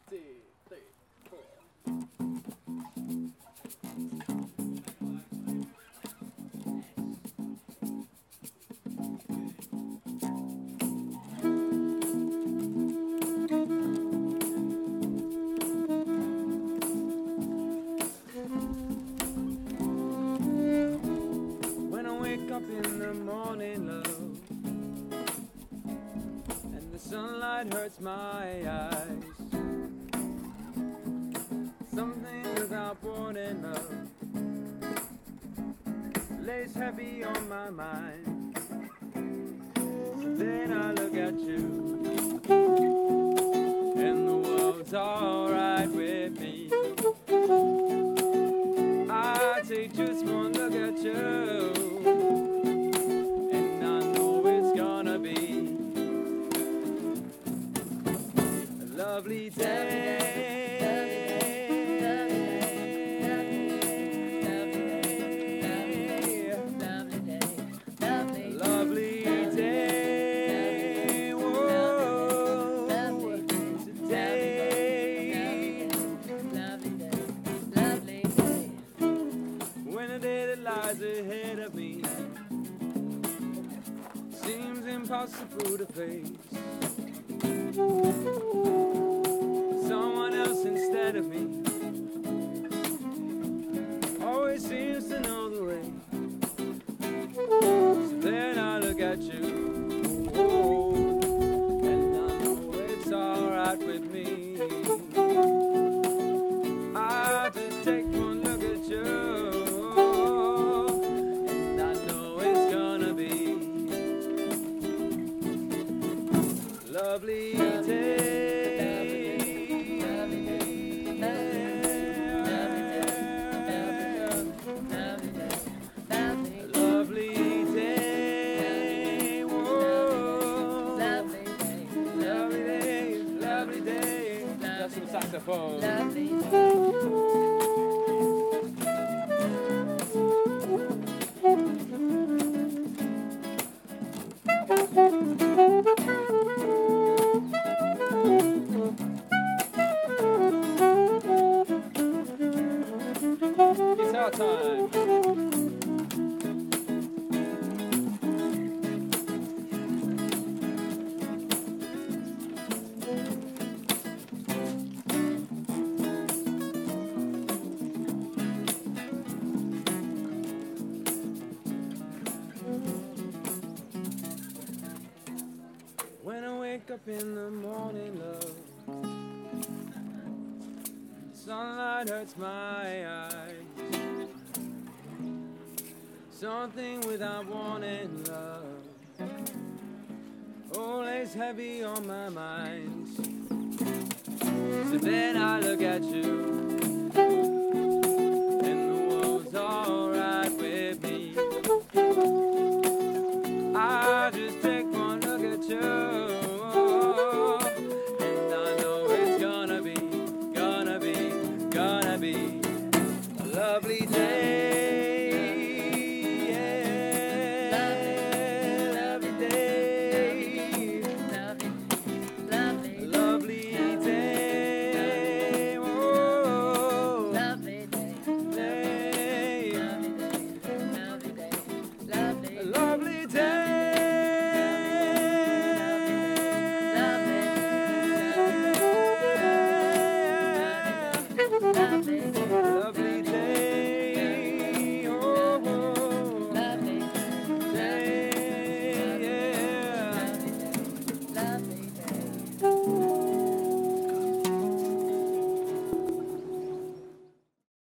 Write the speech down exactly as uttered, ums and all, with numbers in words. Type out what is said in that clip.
two, three, four. When I wake up in the morning, love, and the sunlight hurts my eyes, something without warning, love, lays heavy on my mind. Then I look at you, and the world's alright with me. I take just one look at you, and I know it's gonna be a lovely day. Ahead of me seems impossible to face. Someone else instead of me always seems to know the way. So then I look at you, oh, and I know it's alright with me. I just take one look at you, lovely day, lovely day, whoa, lovely day, lovely day, lovely day. That's some saxophone. Lovely guitar time. When I wake up in the morning, love, sunlight hurts my eyes. Something without warning, love, all lays heavy on my mind. So then I